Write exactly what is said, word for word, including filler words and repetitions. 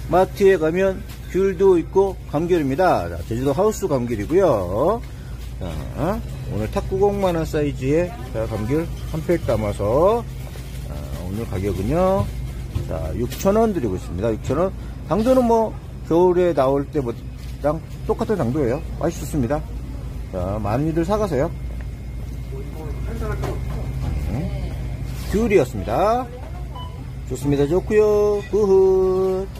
마트에 가면 귤도 있고 감귤입니다. 자, 제주도 하우스 감귤이고요. 자, 오늘 탁구공만 원 사이즈의 자, 감귤 한 팩 담아서 자, 오늘 가격은요 자 육천 원 드리고 있습니다. 육천 원. 당도는 뭐 겨울에 나올 때랑 똑같은 당도예요. 맛있습니다. 자, 많이들 사가세요. 응? 귤이었습니다. 좋습니다. 좋고요. 후훗.